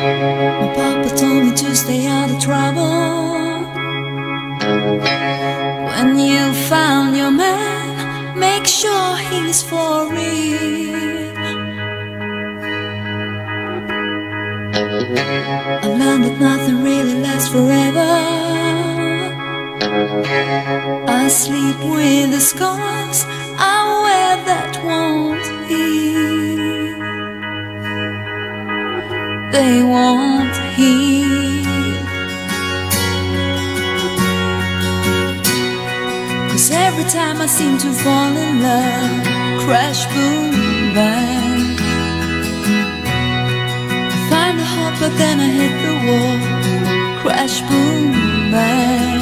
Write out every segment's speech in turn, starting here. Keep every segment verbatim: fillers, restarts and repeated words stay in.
My papa told me to stay out of trouble. When you found your man, make sure he's for real. I learned that nothing really lasts forever. I sleep with the scars I wear that won't heal. They won't heal. 'Cause every time I seem to fall in love, crash, boom, bang, I find a hope but then I hit the wall. Crash, boom, bang.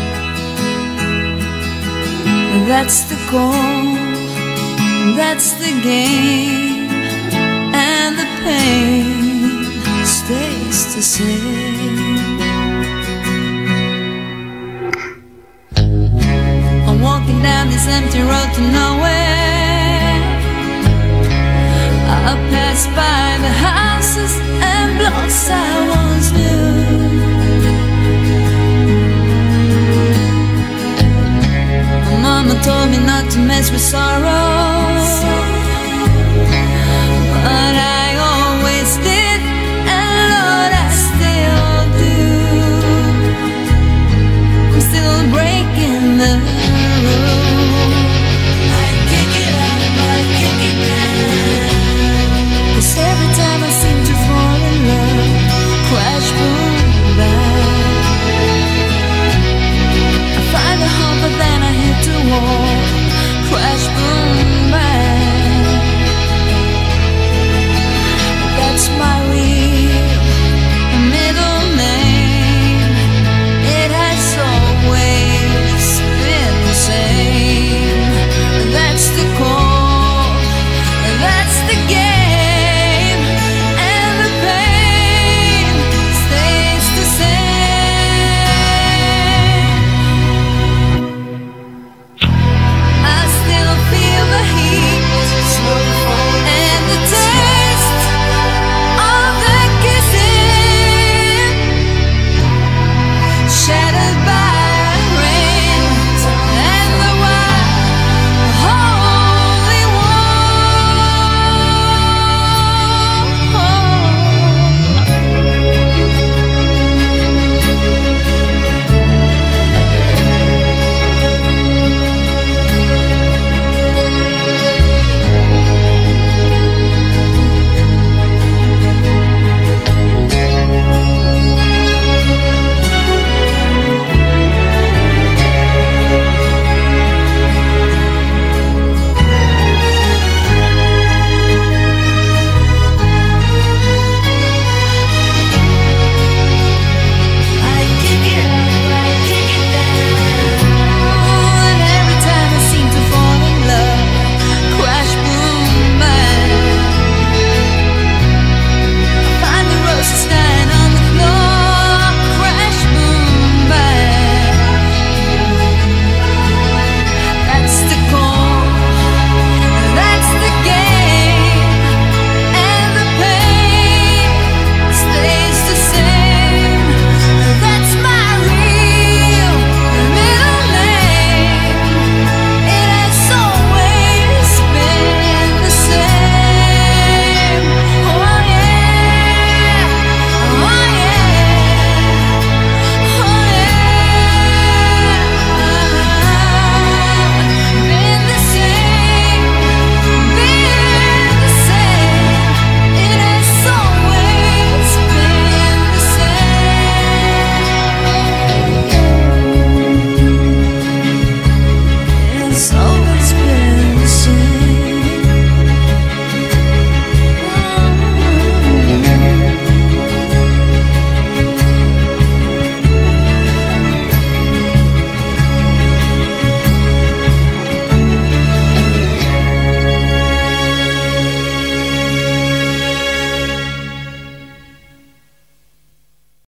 That's the goal, that's the game, and the pain stays the same. I'm walking down this empty road to nowhere. I pass by the houses and blocks I want